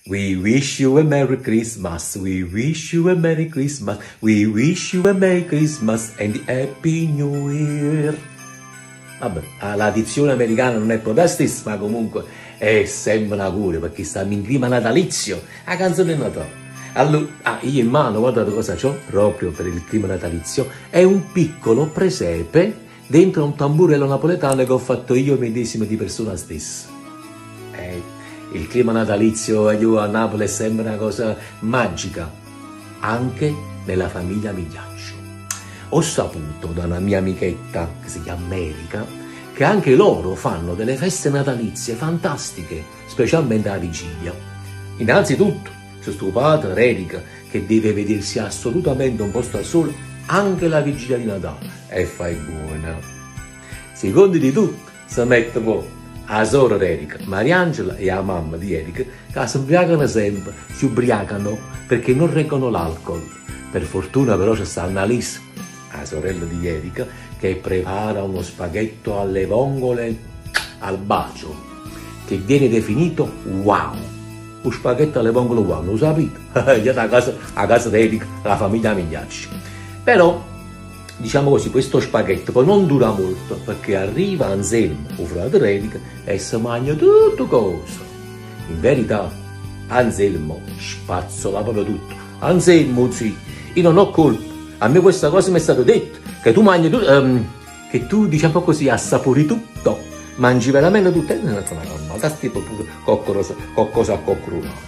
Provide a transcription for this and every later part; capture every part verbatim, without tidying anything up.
We wish you a Merry Christmas, we wish you a Merry Christmas, we wish you a Merry Christmas and Happy New Year. Vabbè, la dizione americana non è proprio la stessa, ma comunque è sempre un augurio perché stiamo in clima natalizio, la canzone è Natale. Allora, ah, io in mano, guardate cosa c'ho, proprio per il clima natalizio, è un piccolo presepe dentro un tamburello napoletano che ho fatto io medesimo di persona stessa. Eh, il clima natalizio io a Napoli è sempre una cosa magica, anche nella famiglia Migliaccio. Ho saputo da una mia amichetta, che si chiama Erika, che anche loro fanno delle feste natalizie fantastiche, specialmente alla vigilia. Innanzitutto, c'è sto padre, Erika, che deve vedersi assolutamente un posto al sole anche la vigilia di Natale, e fai buona. Secondo di tutto, si mette poi la sorella Erika, Mariangela e la mamma di Erika, che si ubriacano sempre, si ubriacano perché non reggono l'alcol. Per fortuna però c'è sta Annalisa, la sorella di Erika, che prepara uno spaghetto alle vongole al bacio, che viene definito wow. Un spaghetto alle vongole wow, lo sapete? Già a casa, a casa di Erika, la famiglia Migliaccio. Però, diciamo così, questo spaghetto poi non dura molto, perché arriva Anselmo, il fratello Erika, e si mangia tutto cosa. In verità, Anselmo spazzola proprio tutto. Anselmo, sì, io non ho colpa. A me questa cosa mi è stato detto, che tu mangi tutto, um, che tu, diciamo così, assapori tutto, mangi veramente tutto, e non è una cosa, tipo qualcosa, qualcosa a coccrunato.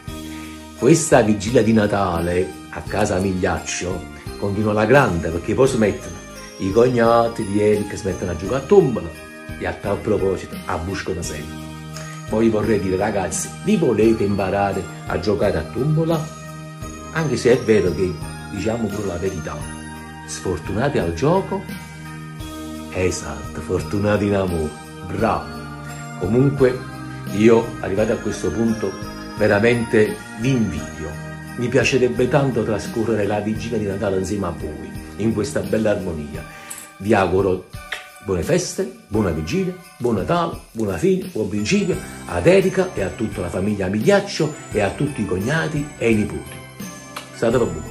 Questa vigilia di Natale a casa Migliaccio continua alla grande, perché poi si mettono i cognati di Erika, si mettono a giocare a tombola, e a tal proposito a buscano sempre. Poi vorrei dire, ragazzi, vi volete imparare a giocare a tombola? Anche se è vero che, diciamo pure la verità, sfortunati al gioco? Esatto, fortunati in amore, bravo. Comunque io, arrivato a questo punto, veramente vi invidio. Mi piacerebbe tanto trascorrere la vigilia di Natale insieme a voi, in questa bella armonia. Vi auguro buone feste, buona vigilia, buon Natale, buona fine, buon principio ad Erika e a tutta la famiglia Migliaccio e a tutti i cognati e i nipoti. State buoni.